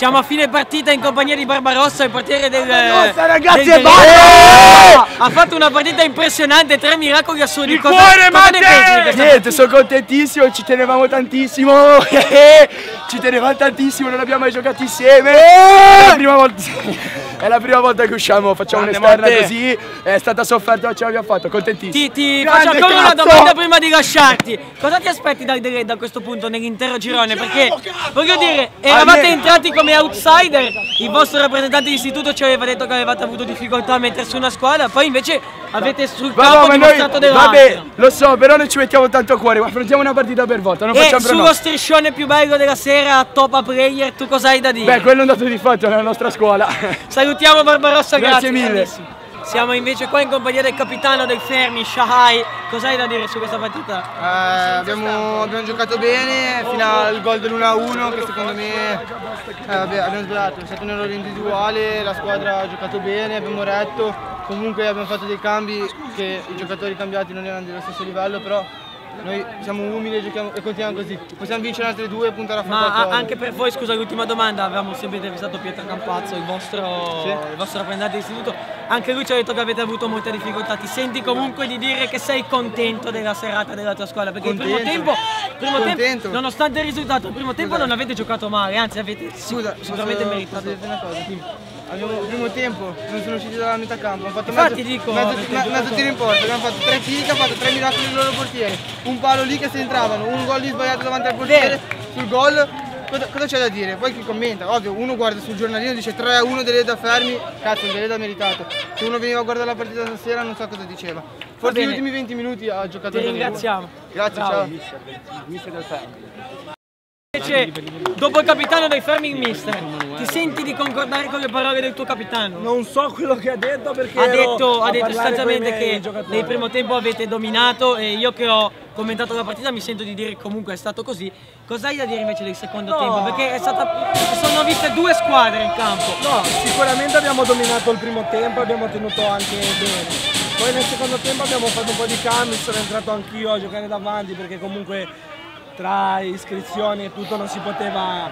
Siamo a fine partita in compagnia di Barbarossa, il portiere del ragazzi, del ha fatto una partita impressionante, 3 miracoli assurdi. Cosa ne pensi? Niente, sono contentissimo, ci tenevamo tantissimo. Ci tenevamo tantissimo, non abbiamo mai giocato insieme. È la prima volta che usciamo, facciamo un'esterna così. È stata sofferta, ma ce l'abbiamo fatto, contentissimo. Ti faccio ancora una domanda prima di lasciarti. Cosa ti aspetti dal Deledda a questo punto nell'intero girone? Perché voglio dire, eravate entrati come outsider, il vostro rappresentante di istituto ci aveva detto che avevate avuto difficoltà a mettersi una squadra, poi invece avete sul campo dimostrato dell'altro. Vabbè, lo so, però noi ci mettiamo tanto cuore, affrontiamo una partita per volta, non facciamo sullo striscione più bello della sera, top player, tu cosa hai da dire? Beh, quello è un dato di fatto nella nostra scuola. Salutiamo Barbarossa, grazie mille. Siamo invece qua in compagnia del capitano del Fermi, Shahai. Cosa hai da dire su questa partita? Abbiamo giocato bene fino al gol dell'1-1 che secondo me abbiamo sbagliato, è stato un errore individuale, la squadra ha giocato bene, abbiamo retto, comunque abbiamo fatto dei cambi che i giocatori cambiati non erano dello stesso livello, però noi siamo umili e giochiamo e continuiamo così. Possiamo vincere altre 2 e puntare a fare qualcosa. Ma anche per voi, scusa, l'ultima domanda, avevamo sempre intervistato Pietro Campazzo, il vostro rappresentante di istituto, anche lui ci ha detto che avete avuto molte difficoltà. Ti senti comunque di dire che sei contento della serata della tua squadra? Perché il primo tempo, nonostante il risultato, il primo tempo non avete giocato male, anzi avete sicuramente meritato. Una cosa, il primo tempo non sono usciti dalla metà campo, hanno fatto mezzo tiro in porta, abbiamo fatto 3 tiri che ha fatto 3 miracoli del loro portiere, un palo lì che se entravano, un gol lì sbagliato davanti al portiere, sul gol, cosa c'è da dire? Poi chi commenta? Ovvio, uno guarda sul giornalino e dice 3-1 Deledda Fermi, cazzo il Deledda meritato, se uno veniva a guardare la partita stasera non so cosa diceva, forse gli ultimi 20 minuti ha giocato bene. Ti ringraziamo. Grazie, ciao. Mister del Fermi. Invece, dopo il capitano dei Fermi, il mister, ti senti di concordare con le parole del tuo capitano? Non so quello che ha detto perché ha detto sostanzialmente che nel primo tempo avete dominato e io che ho commentato la partita mi sento di dire che comunque è stato così. Cosa hai da dire invece del secondo tempo? Perché sono viste 2 squadre in campo. No, sicuramente abbiamo dominato il primo tempo, abbiamo tenuto anche bene. Poi nel secondo tempo abbiamo fatto un po' di cambi, sono entrato anch'io a giocare davanti perché comunque tra iscrizioni e tutto non si poteva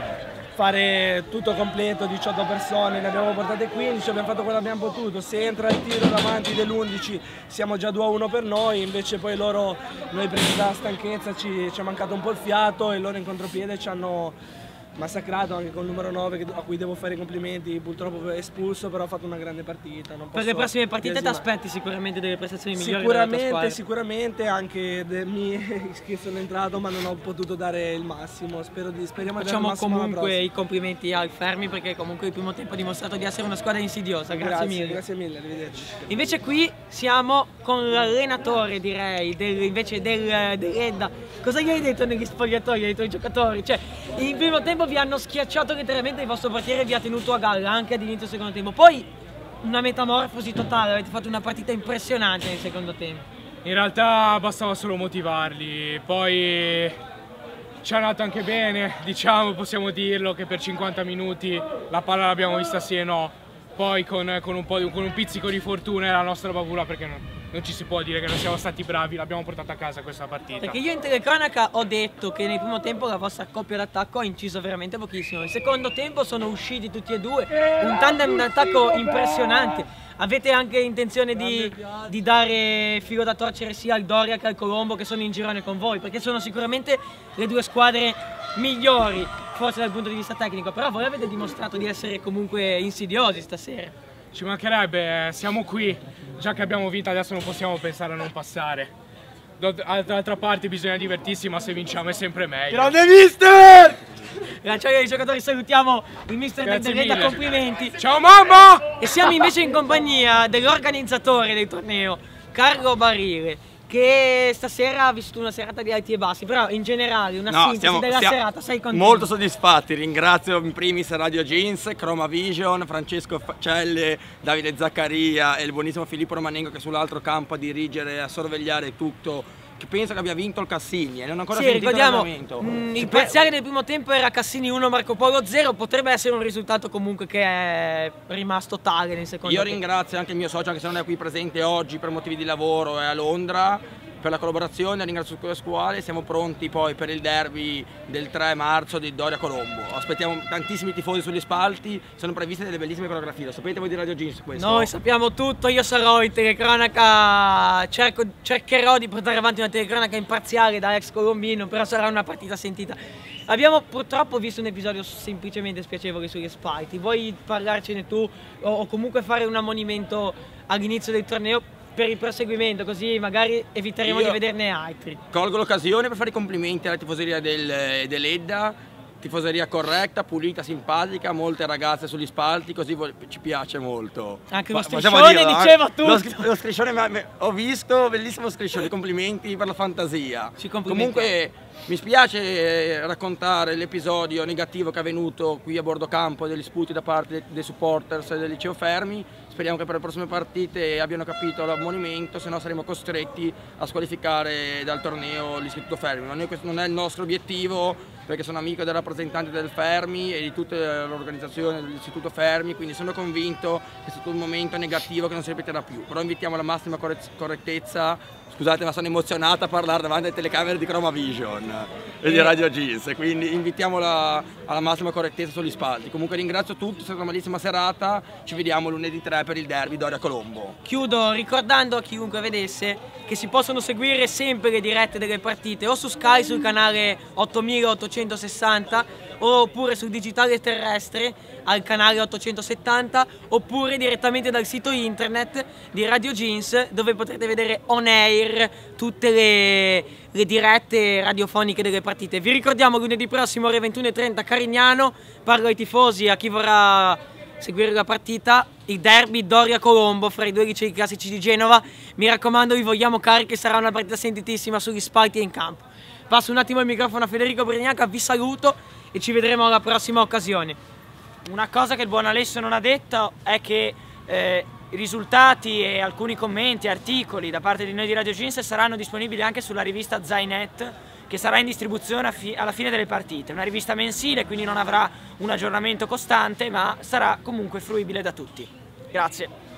fare tutto completo, 18 persone, ne abbiamo portate 15, abbiamo fatto quello che abbiamo potuto. Se entra il tiro davanti dell'11 siamo già 2-1 per noi, invece poi loro, noi presi dalla stanchezza ci è mancato un po' il fiato e loro in contropiede ci hanno massacrato anche con il numero 9 a cui devo fare i complimenti, purtroppo è espulso, però ha fatto una grande partita. Per le prossime partite ti aspetti sicuramente delle prestazioni migliori della tua squadra? Sicuramente, anche che sono entrato ma non ho potuto dare il massimo, speriamo di dare il massimo. Facciamo comunque i complimenti al Fermi perché comunque il primo tempo ha dimostrato di essere una squadra insidiosa, grazie mille. Grazie mille, arrivederci. Invece qui siamo con l'allenatore direi, del Deledda. Cosa gli hai detto negli spogliatoi ai tuoi giocatori? Cioè, il primo tempo vi hanno schiacciato letteralmente, il vostro portiere vi ha tenuto a galla anche ad inizio secondo tempo, poi una metamorfosi totale, avete fatto una partita impressionante nel secondo tempo. In realtà bastava solo motivarli, poi ci è andato anche bene, diciamo, possiamo dirlo che per 50 minuti la palla l'abbiamo vista sì e no, poi con un pizzico di fortuna è la nostra bravura perché non ci si può dire che non siamo stati bravi, l'abbiamo portata a casa questa partita. Perché io in telecronaca ho detto che nel primo tempo la vostra coppia d'attacco ha inciso veramente pochissimo. Nel secondo tempo sono usciti tutti e due, un tandem d'attacco impressionante. Avete anche intenzione di dare filo da torcere sia al Doria che al Colombo che sono in girone con voi? Perché sono sicuramente le 2 squadre migliori, forse dal punto di vista tecnico, però voi avete dimostrato di essere comunque insidiosi stasera. Ci mancherebbe, siamo qui, già che abbiamo vinto adesso non possiamo pensare a non passare. D'altra parte bisogna divertirsi, ma se vinciamo è sempre meglio. Grande mister! Grazie ai giocatori, salutiamo il mister del Deledda, complimenti. Ciao mamma! E siamo invece in compagnia dell'organizzatore del torneo, Carlo Barile, che stasera ha vissuto una serata di alti e bassi, però in generale una sintesi della serata, sei contento? Molto soddisfatti, ringrazio in primis Radio Jeans, Chroma Vision, Francesco Celle, Davide Zaccaria e il buonissimo Filippo Romanengo che sull'altro campo a dirigere e a sorvegliare tutto, che penso che abbia vinto il Cassini e non ho ancora sentito l'argomento. Il parziale del primo tempo era Cassini 1, Marco Polo 0, potrebbe essere un risultato comunque che è rimasto tale nel secondo tempo. Io ringrazio anche il mio socio, anche se non è qui presente oggi per motivi di lavoro, è a Londra, per la collaborazione, ringrazio la scuola, siamo pronti poi per il derby del 3 marzo di Doria Colombo. Aspettiamo tantissimi tifosi sugli spalti, sono previste delle bellissime coreografie, lo sapete voi di Radio Jeans questo? Noi sappiamo tutto, io sarò in telecronaca, cercherò di portare avanti una telecronaca imparziale da ex colombino, però sarà una partita sentita. Abbiamo purtroppo visto un episodio semplicemente spiacevole sugli spalti, vuoi parlarcene tu o comunque fare un ammonimento all'inizio del torneo per il proseguimento, così magari eviteremo di vederne altri. Colgo l'occasione per fare i complimenti alla tifoseria dell'Edda, tifoseria corretta, pulita, simpatica, molte ragazze sugli spalti, così ci piace molto. Anche lo striscione diceva tutto. Lo striscione, ho visto, bellissimo striscione, complimenti per la fantasia. Comunque mi spiace raccontare l'episodio negativo che è avvenuto qui a bordo campo degli sputi da parte dei supporters del Liceo Fermi. Speriamo che per le prossime partite abbiano capito l'ammonimento, se no saremo costretti a squalificare dal torneo l'Istituto Fermi. Ma questo non è il nostro obiettivo, perché sono amico del rappresentante del Fermi e di tutta l'organizzazione dell'Istituto Fermi, quindi sono convinto che è stato un momento negativo che non si ripeterà più. Però invitiamo alla massima correttezza. Scusate, ma sono emozionato a parlare davanti alle telecamere di Chroma Vision e di Radio Jeans, quindi invitiamo alla massima correttezza sugli spalti. Comunque ringrazio tutti, è stata una bellissima serata, ci vediamo lunedì 3 per il derby Doria Colombo. Chiudo ricordando a chiunque vedesse che si possono seguire sempre le dirette delle partite o su Sky sul canale 8860 oppure sul digitale terrestre al canale 870 oppure direttamente dal sito internet di Radio Jeans, dove potrete vedere on air tutte le dirette radiofoniche delle partite. Vi ricordiamo lunedì prossimo ore 21:30 Carignano, parlo ai tifosi, a chi vorrà seguire la partita, il derby Doria Colombo fra i due licei classici di Genova. Mi raccomando, vi vogliamo carichi, sarà una partita sentitissima sugli spalti e in campo. Passo un attimo il microfono a Federico Brignaca, vi saluto e ci vedremo alla prossima occasione. Una cosa che il buon Alessio non ha detto è che i risultati e alcuni commenti, articoli da parte di noi di Radio Jeans saranno disponibili anche sulla rivista Zainet, che sarà in distribuzione alla fine delle partite. Una rivista mensile, quindi non avrà un aggiornamento costante, ma sarà comunque fruibile da tutti. Grazie.